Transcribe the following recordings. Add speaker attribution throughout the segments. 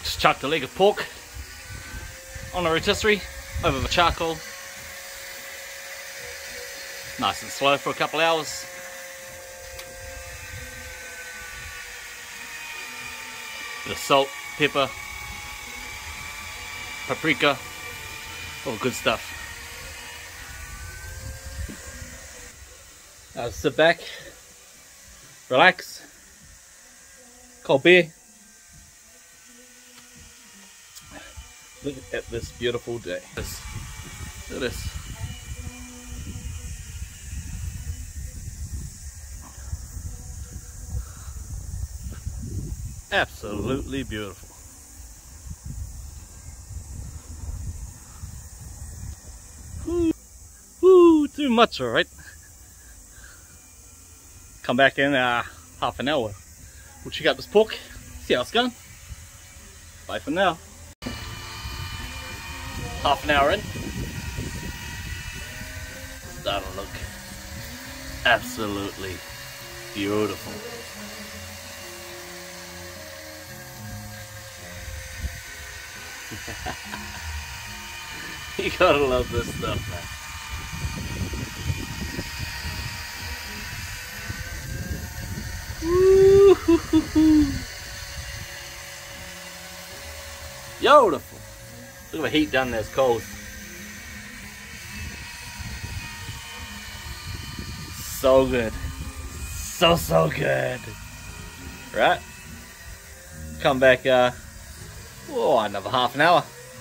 Speaker 1: Just chucked a leg of pork on a rotisserie over the charcoal. Nice and slow for a couple hours. Bit of salt, pepper, paprika, all good stuff. Now sit back, relax, cold beer. Look at this beautiful day. Look at this. Absolutely beautiful. Woo, too much, alright. Come back in half an hour. We'll check out this pork, see how it's going. Bye for now. Half an hour in. Starting to look absolutely beautiful. You gotta love this stuff, man. Woo-hoo-hoo-hoo. Beautiful. Look at the heat down there, it's cold. So good. So good. Right? Come back, another half an hour.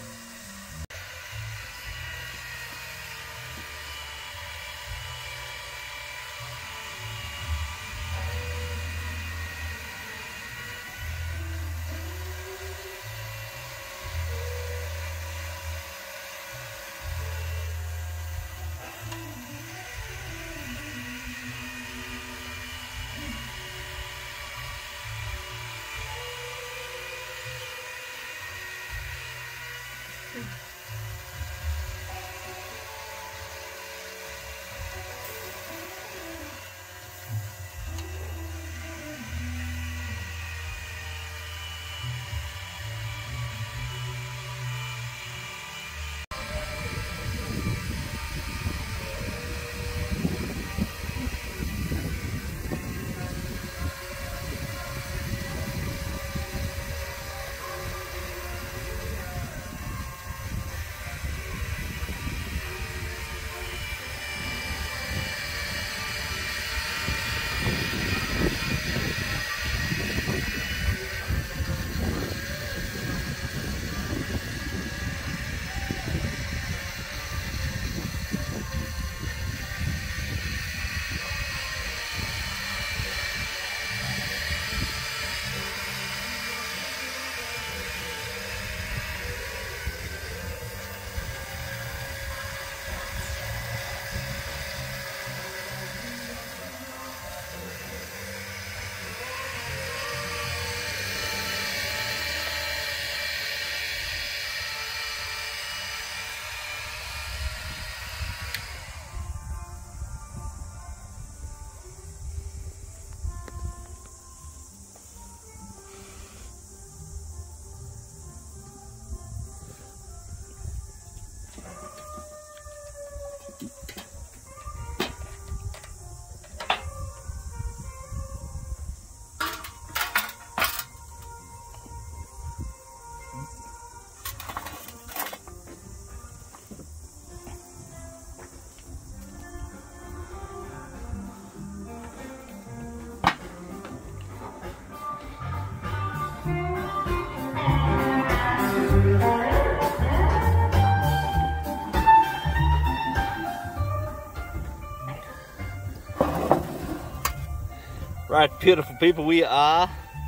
Speaker 1: Right, beautiful people, we are,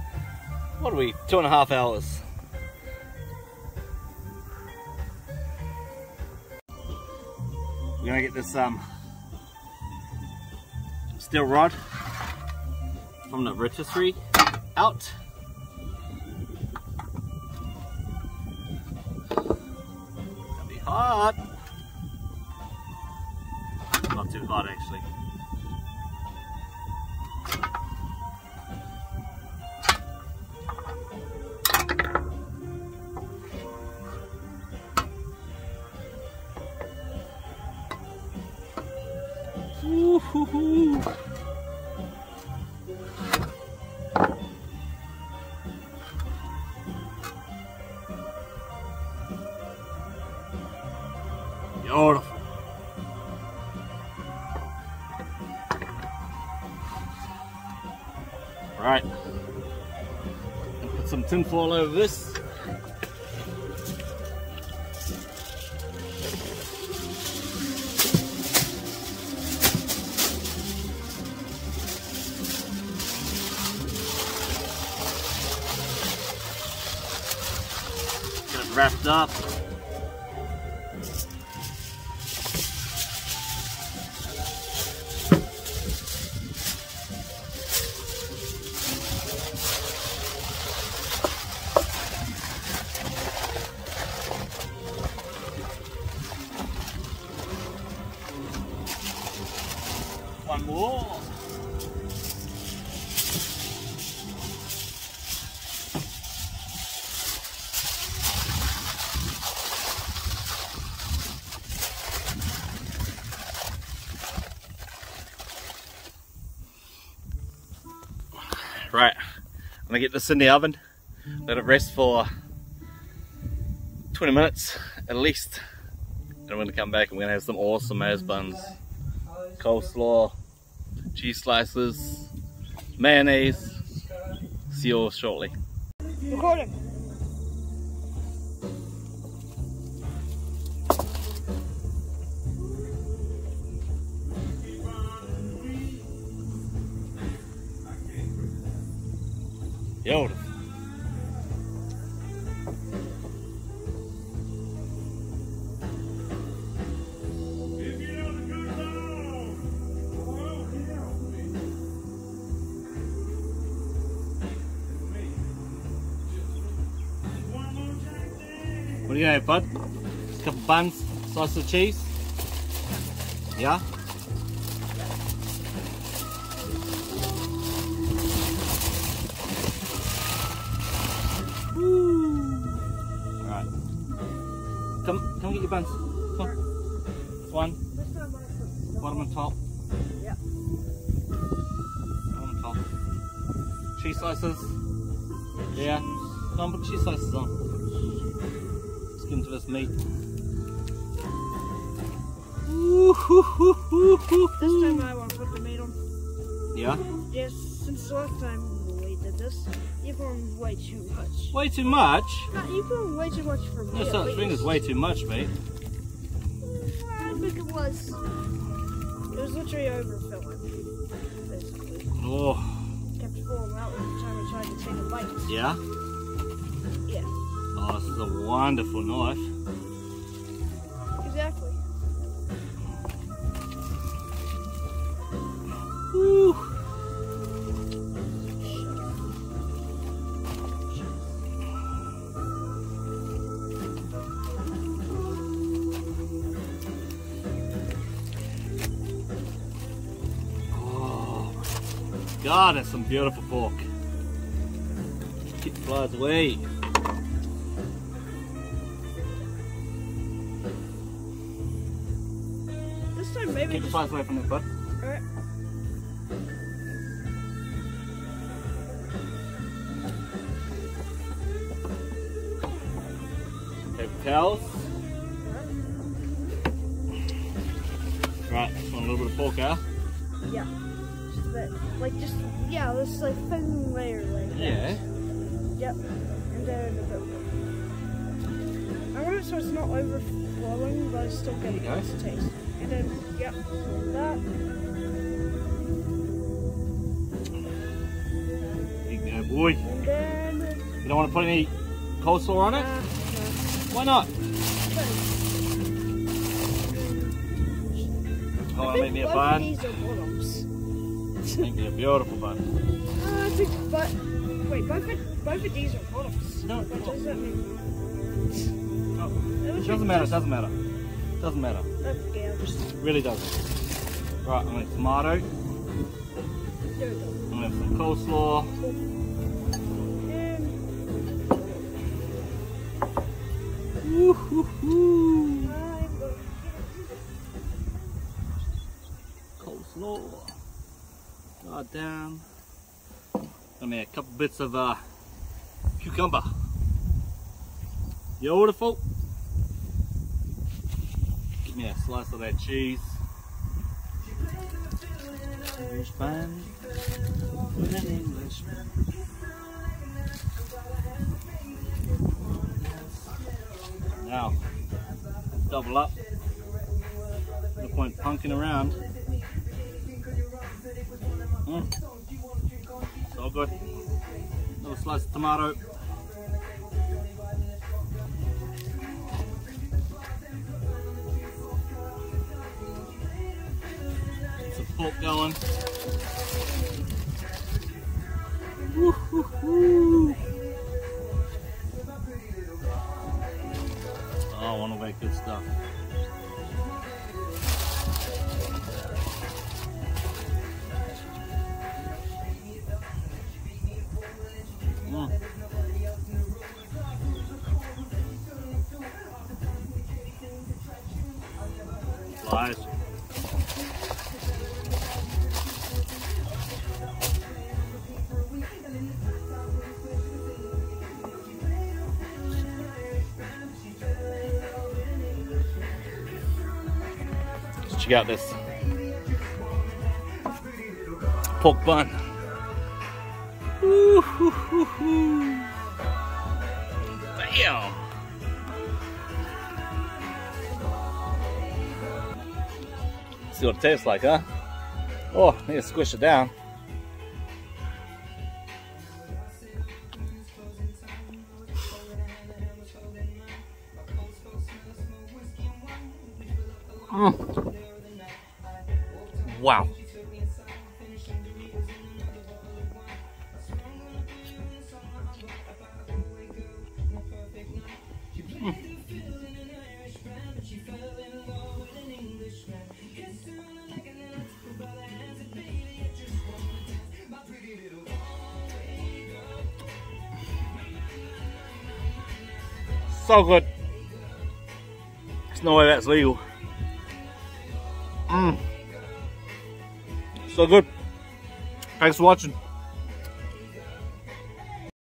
Speaker 1: what are we, 2.5 hours. We're gonna get this steel rod from the rotisserie out. Gonna be hot. Not too hot actually. Woo-hoo-hoo. Beautiful. Right. And put some tin foil over this. Get it wrapped up. One more. Right, I'm gonna get this in the oven, let it rest for 20 minutes at least, and I'm gonna come back and we're gonna have some awesome maize buns, coleslaw, cheese slices, mayonnaise. See you all shortly.
Speaker 2: Recording.
Speaker 1: Beautiful. What do you have, bud? A couple buns, slice of cheese? Yeah? Alright. Come get your buns. Come on. One on top.
Speaker 2: Yep.
Speaker 1: One on top. Cheese slices. Yeah. Come on, put cheese slices on. Let's get into this meat.
Speaker 2: This time I want to put the meat on.
Speaker 1: Yeah?
Speaker 2: Yes, since the last time we did this, you put on way too much.
Speaker 1: Way too much?
Speaker 2: No, you put on way too much for me.
Speaker 1: No such thing as way too much, mate.
Speaker 2: I think it was. It was literally overfilling, basically.
Speaker 1: Oh,
Speaker 2: Kept falling out every time I tried to take a bite.
Speaker 1: yeah?
Speaker 2: Yeah,
Speaker 1: Oh, this is a wonderful knife.
Speaker 2: exactly.
Speaker 1: Woo. Oh, God, that's some beautiful pork. Keep the flies away.
Speaker 2: This time maybe
Speaker 1: Keep the
Speaker 2: just.
Speaker 1: flies away from there, bud.
Speaker 2: Alright.
Speaker 1: Paper towels. Right, just want a little bit of pork out.
Speaker 2: Yeah. Just a bit. Like, just. Yeah, this like thin layer like that.
Speaker 1: Yeah.
Speaker 2: Yep. And then a bit more. I want it so it's not overflowing, but I still get a
Speaker 1: There you
Speaker 2: nice taste. And then, yep, that.
Speaker 1: There you go, boy.
Speaker 2: And then.
Speaker 1: You don't want to put any coleslaw on it? Why not? Oh,
Speaker 2: I
Speaker 1: make me a
Speaker 2: both
Speaker 1: bun.
Speaker 2: of these are bottoms.
Speaker 1: Make me a beautiful bun.
Speaker 2: I think, but wait, both of these are bottoms.
Speaker 1: No,
Speaker 2: What does that mean?
Speaker 1: No,
Speaker 2: It was
Speaker 1: doesn't matter, doesn't matter. Doesn't matter.
Speaker 2: Okay, I'll just.
Speaker 1: Really doesn't. Right, I'm going to have tomato.
Speaker 2: There we go.
Speaker 1: I'm going to have some coleslaw. Woo-hoo-hoo. Coleslaw. down. I mean, a couple bits of cucumber. Beautiful. Give me a slice of that cheese. Englishman with an Englishman. Now, double up. No point punking around. So good. Little slice of tomato. Some pork going. Woo, woo, woo. Oh, one of that good stuff. Flies. Let's check out this pork bun. Ooh, hoo, hoo, hoo. Bam! See what it tastes like, huh? Oh, need to squish it down. Wow. So good. There's no way that's legal. So good. Thanks for watching.